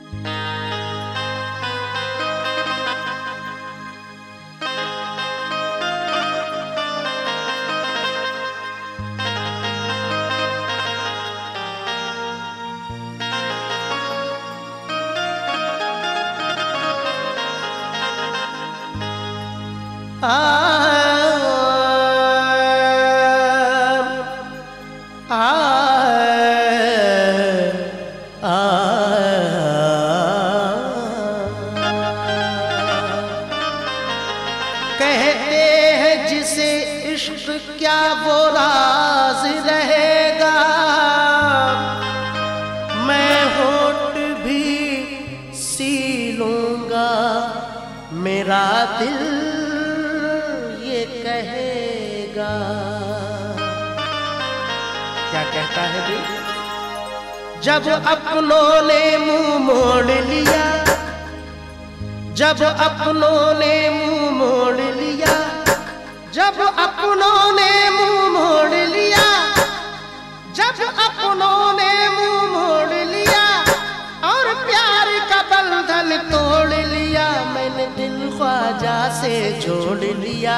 कहते हैं जिसे इश्क क्या वो राज रहेगा, मैं होठ भी सी लूंगा, मेरा दिल ये कहेगा। क्या कहता है दिल? जब अपनों ने मुंह मोड़ लिया, जब अपनों ने मुंह मोड़ लिया, जब अपनों ने मुंह मोड़ लिया, जब अपनों ने मुंह मोड़ लिया और प्यार का बंधन तोड़ लिया, मैंने दिल ख्वाजा से जोड़ लिया।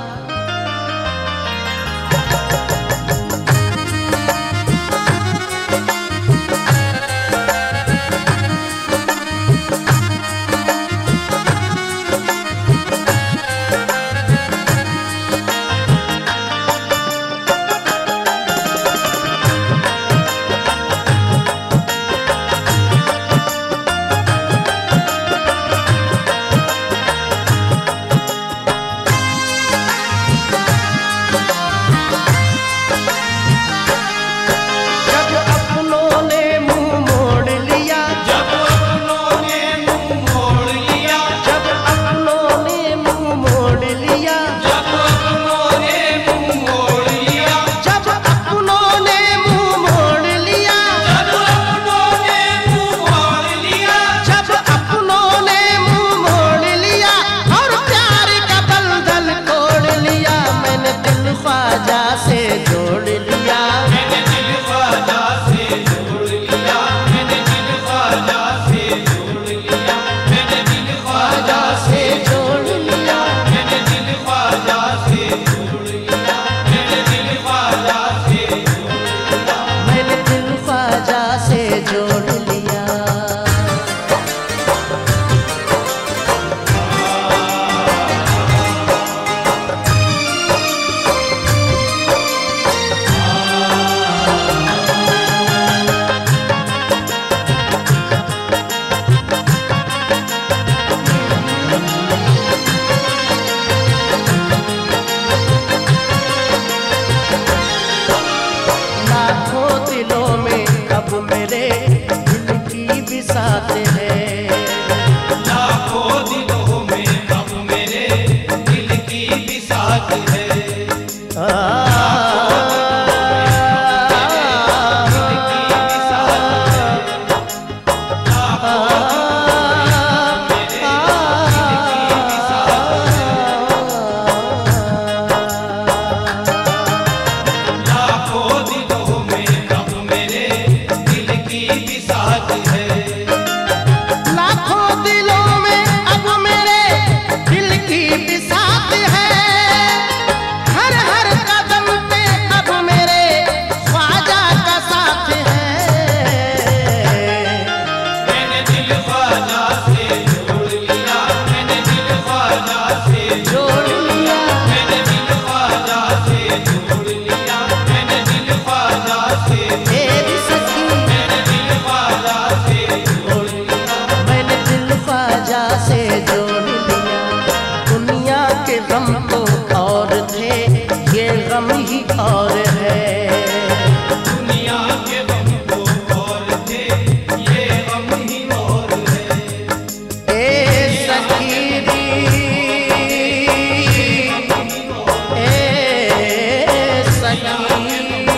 मेरे दिल की भी साथ है, लाखों दिलों में अब मेरे दिल की भी साथ है। और है दुनिया के गम तो और थे, ये गम ही और है। ए सखीरी ए सखी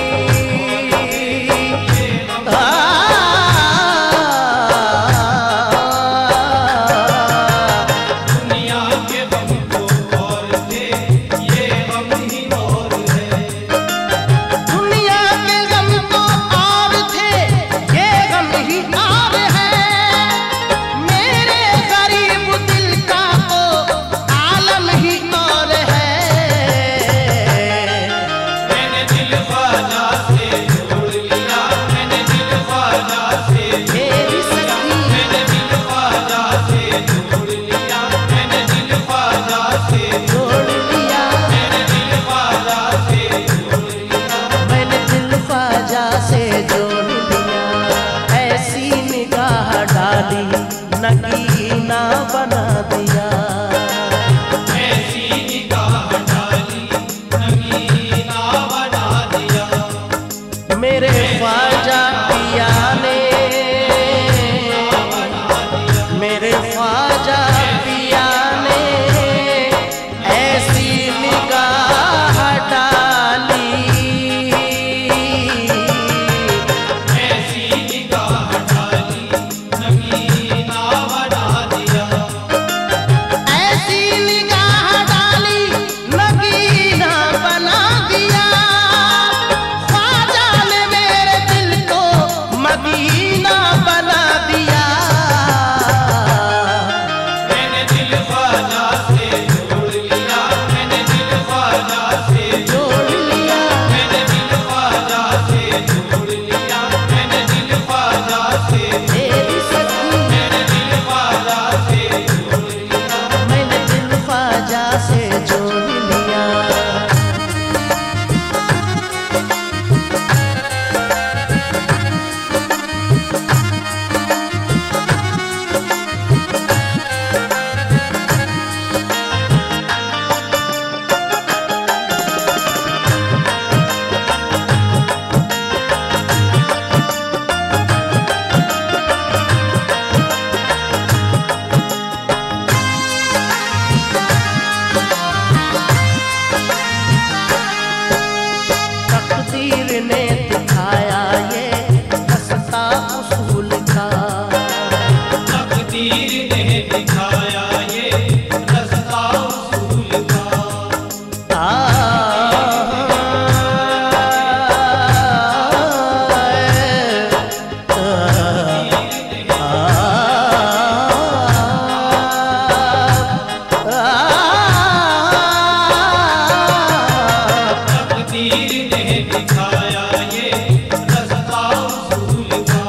दुनिया के गम तो और थे, ये गम ही और है। दुनिया के गम तो और थे, ये गम ही और है। नगीना बना दिया। ऐसी निगाह डाली नगीना बना दिया। मेरे ख्वाजा पिया ने, मेरे ख्वाजा पिया ने ऐसी निगाह डाली, ऐसी निगाह डाली नगीना बना दिया। ऐसी निगाह डाली नगीना बना दिया। ख्वाजा ने मेरे दिल को मदीना बना दिया। मैंने दिल ख्वाजा से जोड़ लिया। मैंने दिल ख्वाजा से जोड़ लिया, मैंने दिल ख्वाजा से जोड़ लिया। मैंने दिल ख्वाजा से मेरी सखी, मैंने दिल ख्वाजा से जोड़ लिया। मैंने दिल ख्वाजा से जोड़ लिया। तकदीर ने दिखाया ये रास्ता उसूल का। तकदीर ने दिखाया ये रास्ता उसूल का। तकदीर ने दिखाया ये रास्ता उसूल का।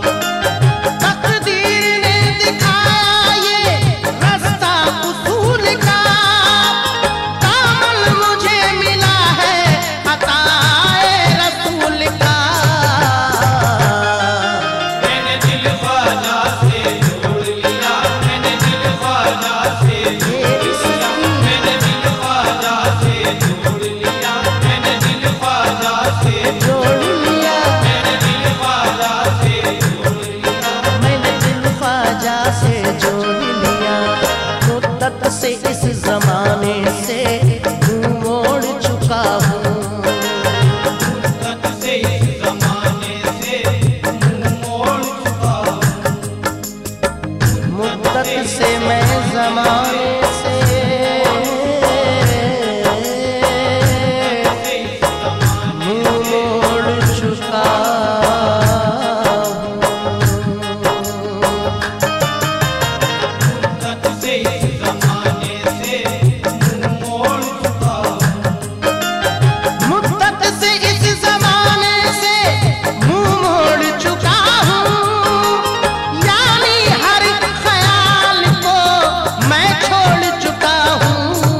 तकदीर ने दिखाया ये रास्ता उसूल का। दामन मुझे मिला है अताए रसूल का। मैंने दिल ख्वाजा से जोड़ लिया। मैंने दिल ख्वाजा से मेरी सखी, मैंने दिल ख्वाजा से जोड़ लिया। मैंने दिल ख्वाजा से जोड़ लिया, मैंने दिल ख्वाजा से जोड़ लिया। मैंने दिल ख्वाजा से जोड़ लिया। मुद्दत से इस जमाने से मुंह मोड़ चुका हूँ। मुद्दत से इस जमाने से मुंह मोड़ चुका हूँ। मुद्दत से मैं जमाने से मुंह मोड़ चुका हूँ। मुद्दत से इस जमाने से मुंह मोड़ चुका हूँ। मुद्दत से इस जमाने से मुंह मोड़ चुका हूँ। यानी हर ख्याल को मैं छोड़ चुका हूँ।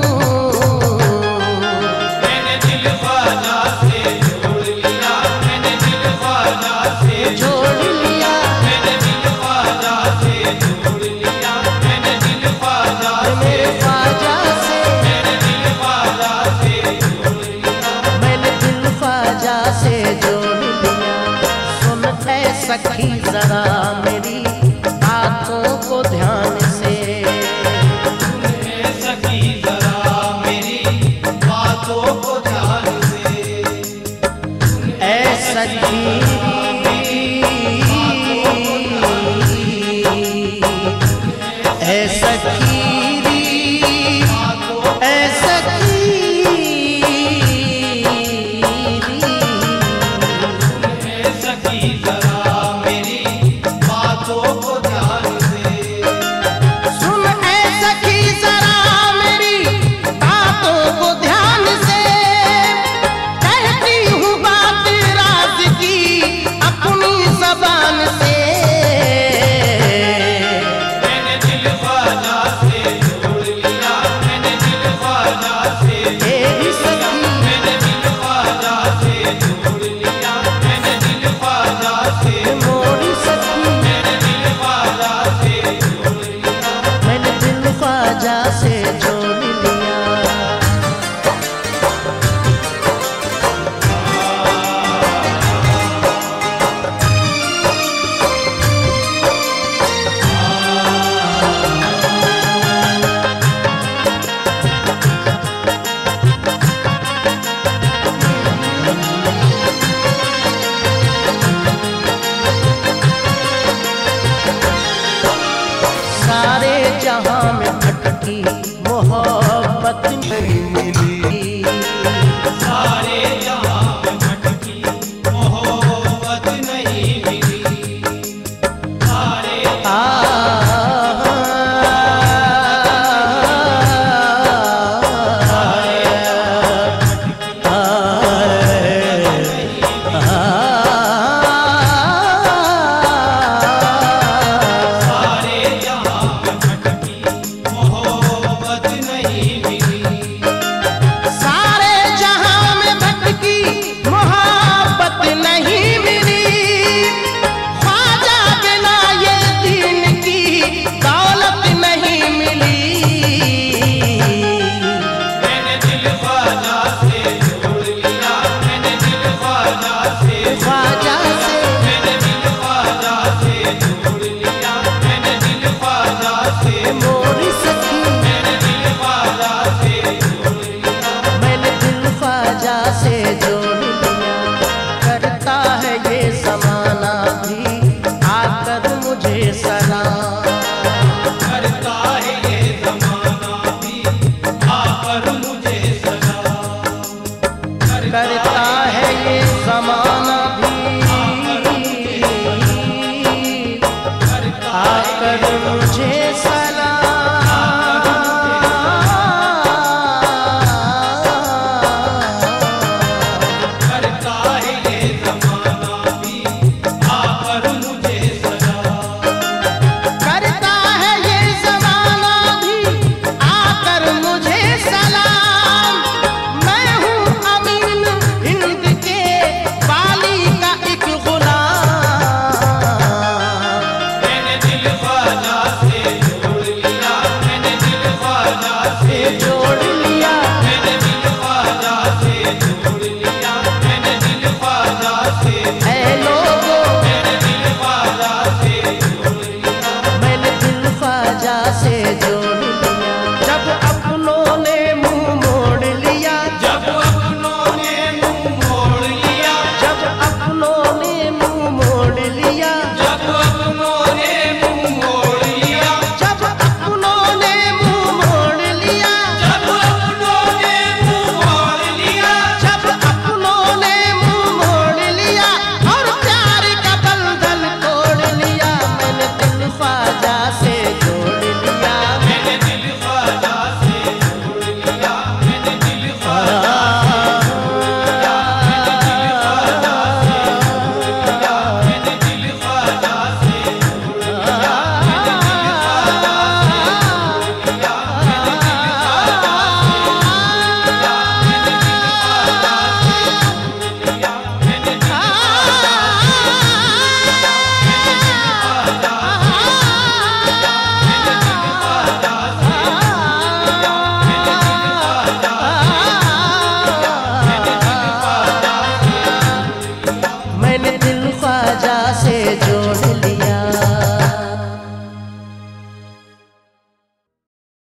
मैंने दिल ख्वाजा से जोड़ लिया। मैंने दिल ख्वाजा से जोड़ लिया, मैंने दिल ख्वाजा से जोड़ लिया। मैंने दिल ख्वाजा मेरे ख्वाजा से, मैंने दिल ख्वाजा से जोड़ लिया। मैंने दिल ख्वाजा से जोड़ लिया। सुन ऐ सखी जरा मेरी बातों को ध्यान से। सुने सखी जरा मेरी बातों को ध्यान से। ऐ सखी, ऐ सखी, ऐ सखी, सुने सखी जरा मेरी बातों को ध्यान से। सुन ऐ सखी जरा मेरी बातों को ध्यान से। कहती हूँ बात राज की अपनी जबान से। मैंने दिल ख्वाजा से जोड़ लिया। मैंने दिल ख्वाजा से तेरी सखी, मैंने दिल ख्वाजा से जोड़ लिया। मैंने दिल ख्वाजा से मोरी सखी, मैंने दिल ख्वाजा जहां में भटकी मोहब्बत नहीं मिली। सारे जहां में भटकी मोहब्बत नहीं मिली। सारे आकर मुझे